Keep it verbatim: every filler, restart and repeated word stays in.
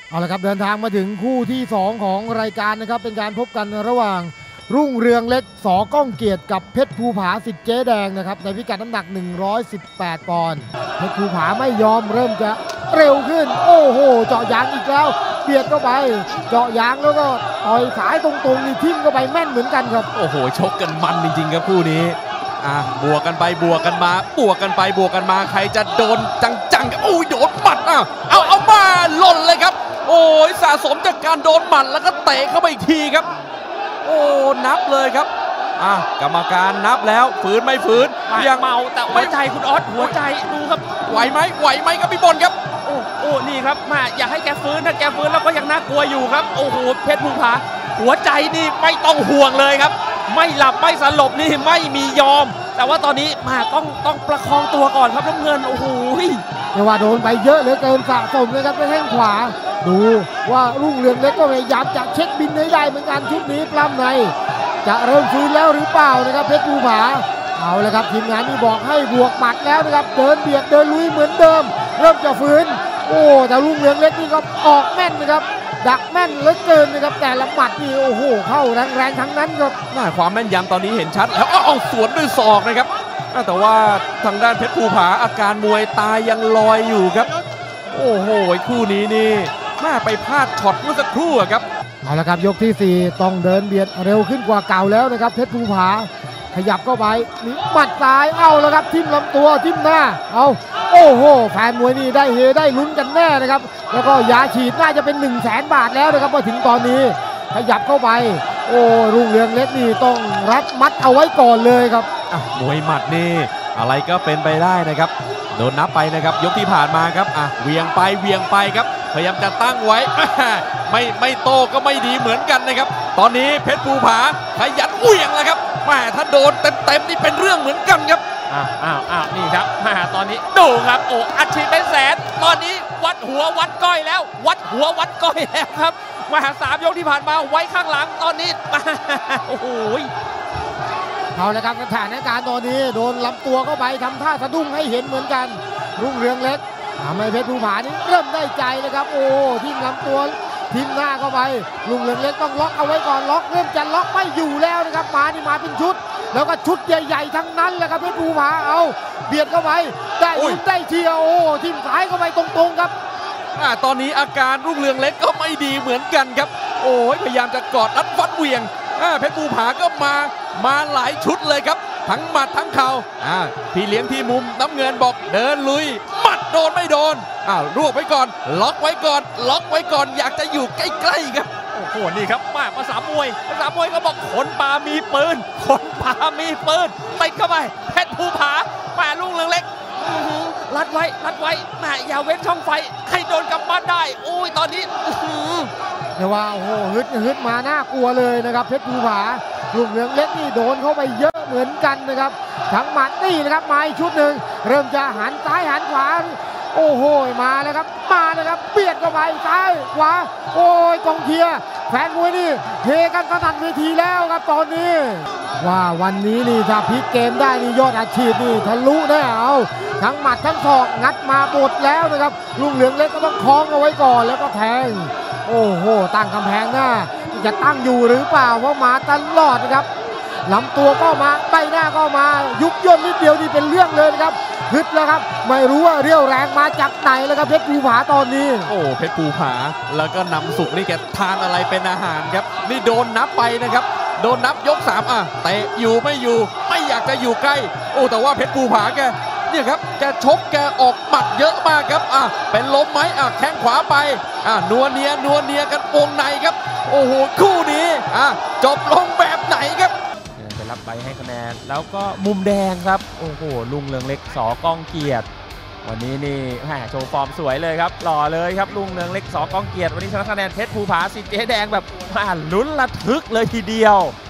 เอาละครับเดินทางมาถึงคู่ที่สองของรายการนะครับเป็นการพบกันระหว่างรุ่งเรืองเล็กสอก้องเกียรติกับเพชรภูผาสิทธิ์เจ๊แดงนะครับในพิกัดน้ำหนักหนึ่งร้อยสิบแปดปอนด์เพชรภูผาไม่ยอมเริ่มจะเร็วขึ้นโอ้โหเจาะยางอีกแล้วเบียดเข้าไปเจาะยางแล้วก็ต่อยสายตรงๆนี่ทิ่มเข้าไปแม่นเหมือนกันครับโอ้โหชกกันมันจริงๆครับคู่นี้อ่ะบวกกันไปบวกกันมาบวกกันไปบวกกันมาใครจะโดนจังๆโอ้ยโดนหมัดอ่ะเอาเอามาหล่นเลยครับโอ้ยสะสมจากการโดนหมัดแล้วก็เตะเข้าไปอีกทีครับโอ้นับเลยครับอ่ะกรรมการนับแล้วฝืนไม่ฝืนยังเมาแต่หัวใจคุณออสหัวใจดูครับไหวไหมไหวไหมครับพี่บอลครับโอ้โอ้นี่ครับมาอยากให้แกฟื้นถ้าแกฟื้นแล้วก็ยังน่ากลัวอยู่ครับโอ้โหเพชรภูผาหัวใจนี่ไม่ต้องห่วงเลยครับไม่หลับไม่สลบนี่ไม่มียอมแต่ว่าตอนนี้มาต้องต้องประคองตัวก่อนครับน้ำเงินโอ้โหเรียกว่าโดนไปเยอะเหลือเกินสะสมเลยครับไปแข้งขวาดูว่ารุ่งเรืองเล็กก็พยายามจะเช็คบินให้ได้เหมือนกันชุดนี้ปล้ำในจะเริ่มฟื้นแล้วหรือเปล่านะครับเพชรภูผาเอาเลยครับทีมงานนี่บอกให้บวกหมัดแล้วนะครับเดินเบียดเดินลุยเหมือนเดิมเริ่มจะฟื้นโอ้แต่รุ่งเรืองเล็กนี่ก็ออกแม่นนะครับดักแม่นเหลือเกินนะครับแต่ละหมัดนี่โอ้โหเข้าแรงๆทั้งนั้นครับน่าความแม่นยำตอนนี้เห็นชัดแล้วเอาสวนด้วยศอกนะครับแต่ว่าทางด้านเพชรภูผาอาการมวยตายยังลอยอยู่ครับโอ้โหคู่นี้นี่น่าไปพลาดช็อตเมื่อสักครู่ครับเอาละครับยกที่สี่ต้องเดินเบียดเร็วขึ้นกว่าเก่าแล้วนะครับเพชรภูผาขยับเข้าไปนี่หมัดซ้ายเอาแล้วครับทิ่มลำตัวทิ่มหน้าเอาโอ้โหแฟนมวยนี่ได้เฮได้ลุ้นกันแน่นะครับแล้วก็ยาฉีดน่าจะเป็นหนึ่งแสนบาทแล้วนะครับมาถึงตอนนี้ขยับเข้าไปโอ้รุ่งเรืองเล็กนี่ต้องรัดมัดเอาไว้ก่อนเลยครับมวยหมัดนี่อะไรก็เป็นไปได้นะครับโดนนับไปนะครับยกที่ผ่านมาครับอ่ะเวียงไปเวียงไปครับพยายามจะตั้งไว้ไม่ไม่โตก็ไม่ดีเหมือนกันนะครับตอนนี้เพชรภูผาขยันเวียงแล้วครับแม่ถ้าโดนเต็มๆนี่เป็นเรื่องเหมือนกันครับอ้าวอ้าวอ้าวนี่ครับมาตอนนี้ดูครับโอ้อัดฉีดเป็นแสนตอนนี้วัดหัววัดก้อยแล้ววัดหัววัดก้อยแล้วครับมาหาสามยกที่ผ่านมาไว้ข้างหลังตอนนี้โอ้โหเอาละครับสถานการณ์ตอนนี้โดนลำตัวเข้าไปทำท่าสะดุ้งให้เห็นเหมือนกันรุ่งเรืองเล็กทำให้เพชรภูผานี่เริ่มได้ใจเลยครับโอ้ทิ่มลำตัวทิ่มหน้าเข้าไปรุ่งเรืองเล็กต้องล็อกเอาไว้ก่อนล็อกเริ่มจะล็อกไม่อยู่แล้วนะครับมานี่มาเป็นชุดแล้วก็ชุดใหญ่ๆทั้งนั้นแหละครับเพชรภูผาเอาเบียดเข้าไปได้ลุ้นได้เชียร์โอ้ทิ่มซ้ายเข้าไปตรงๆครับตอนนี้อาการรุ่งเรืองเล็กก็ไม่ดีเหมือนกันครับโอ้ยพยายามจะกอดรัดฟัดเวียงเพชรภูผาก็มามาหลายชุดเลยครับทั้งหมัดทั้งเข่าพี่เลี้ยงที่มุมน้ำเงินบอกเดินลุยหมัดโดนไม่โดนอ้าวรวบไว้ก่อนล็อกไว้ก่อนล็อกไว้ก่อนอยากจะอยู่ใกล้ๆครับโอ้โหนี่ครับมาภาษามวยภาษามวยก็บอกคนป่ามีปืนคนป่ามีปืนติดเข้าไปเพชรภูผาแม่รุ่งเรืองเล็กรัดไว้รัดไว้แม่อย่าเว้นช่องไฟให้โดนกลับบ้านได้โอ้ยตอนนี้เรียกว่าโอ้โหฮึดฮึดมาน่ากลัวเลยนะครับเพชรภูผารุ่งเรืองเล็กนี่โดนเข้าไปเยอะเหมือนกันนะครับทั้งหมัดนี่นะครับมาอีกชุดหนึ่งเริ่มจะหันซ้ายหันขวาโอ้โหมาแล้วครับมาแล้วครับเบียดเข้าไปซ้ายขวาโอ้ยกองเชียร์แฟนมวยนี่เฮกันสนั่นเวทีแล้วครับตอนนี้ว่าวันนี้นี่ถ้าพลิกเกมได้นี่ยอดอาชีพนี่ทะลุแน่เอาทั้งหมัดทั้งศอกงัดมาหมดแล้วนะครับรุ่งเรืองเล็กก็ต้องคล้องเอาไว้ก่อนแล้วก็แทงโอ้โหตั้งกำแพงหน้าจะตั้งอยู่หรือเปล่าเพราะมาตลอดนะครับลำตัวก็มาใบหน้าก็มายุบย่นนิดเดียวนี่เป็นเรื่องเลยนะครับฮึดแล้วครับไม่รู้ว่าเรี่ยวแรงมาจากไหนแล้วครับเพชรภูผาตอนนี้โอ้เพชรภูผาแล้วก็นำสุกนี่แกทานอะไรเป็นอาหารครับนี่โดนนับไปนะครับโดนนับยกสามอ่ะเตะอยู่ไม่อยู่ไม่อยากจะอยู่ใกล้โอ้แต่ว่าเพชรภูผาแกเนี่ยครับแกชกแกออกหมัดเยอะมากครับอ่ะเป็นล้มไหมอ่ะแข้งขวาไปอ่ะนัวเนียนัวเนียกันวงในครับโอ้โหคู่นี้อ่ะจบลงแบบไหนครับไปรับใบให้คะแนนแล้วก็มุมแดงครับโอ้โหรุ่งเรืองเล็กสอก้องเกียรติวันนี้นี่แหมโชว์ฟอร์มสวยเลยครับหล่อเลยครับรุ่งเรืองเล็กสอก้องเกียรติวันนี้ชนะคะแนนเพชรภูผาสิทธิ์เจ๊แดงแบบลุ้นระทึกเลยทีเดียว